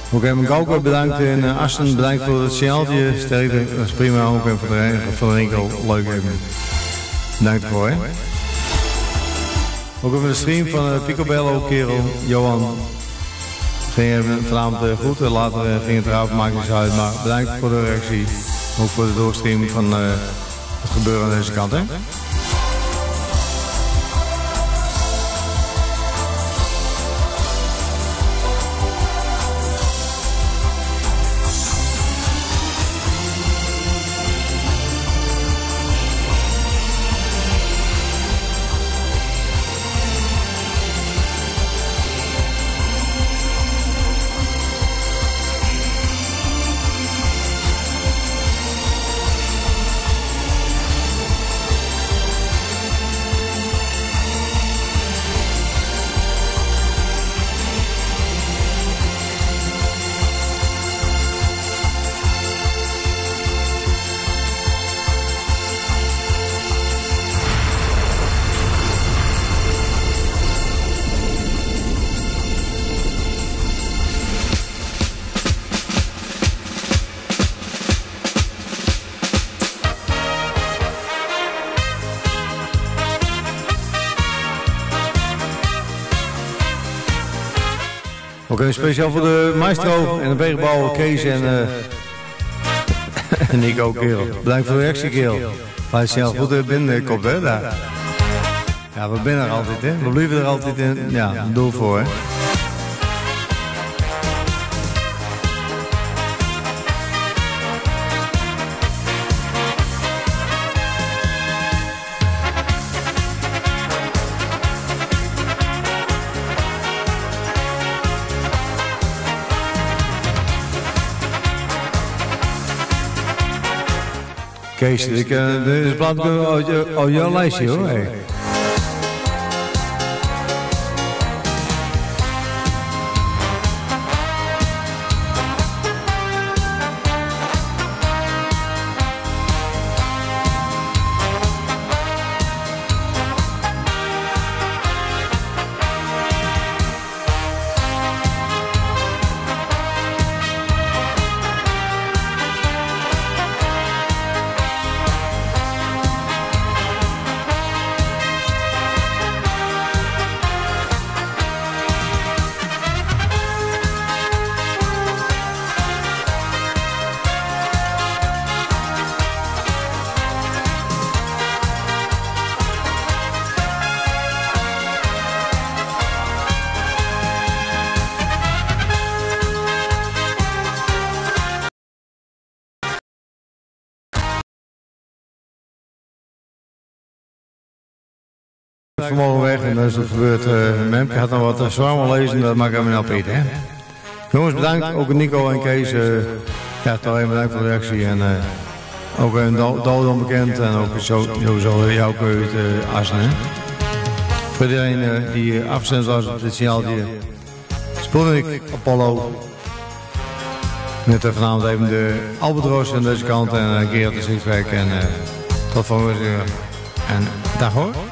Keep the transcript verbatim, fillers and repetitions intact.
Ook even Gauke bedankt en uh, Assen bedankt voor het signaaltje. Sterkte, dat is prima. Ook even voor de, voor de winkel. Leuk even. Bedankt ervoor. Hè. Ook even de stream van uh, Picobello kerel, Johan. Ging even vanavond uh, goed, later uh, ging het eruit, maakt niet uit. Maar bedankt voor de reactie. Ook voor de doorstream van uh, het gebeuren aan deze kant. Hè. Ook okay, speciaal voor de maestro en de wegbouwer Kees en, uh, en Nico kerel. Bedankt voor de reactie kerel. Wij zijn al goed binnenkomt hè daar. Ja, we binnen er altijd hè. We blijven er altijd in. Ja, een doel voor hè. Kees, ik, uh, dit is plaat uit jouw lijstje hoor. Hey. Vanmorgen weg en dat is het gebeurd. Uh, Memke had nog wat zwaar lezen, dat maakt hem nou Piet. Hè? Jongens, bedankt. Ook Nico en Kees. Uh, ja, toch even bedankt voor de reactie. En uh, ook een dood onbekend en ook zo, sowieso jouw uit uh, Assen. Hè? Voor iedereen uh, die afgestemd was op dit signaaltje. Spoenik, Apollo. Met uh, vanavond even de Albatros aan deze kant en uh, Gerard de Sixpack. En uh, tot volgende keer. En dag hoor.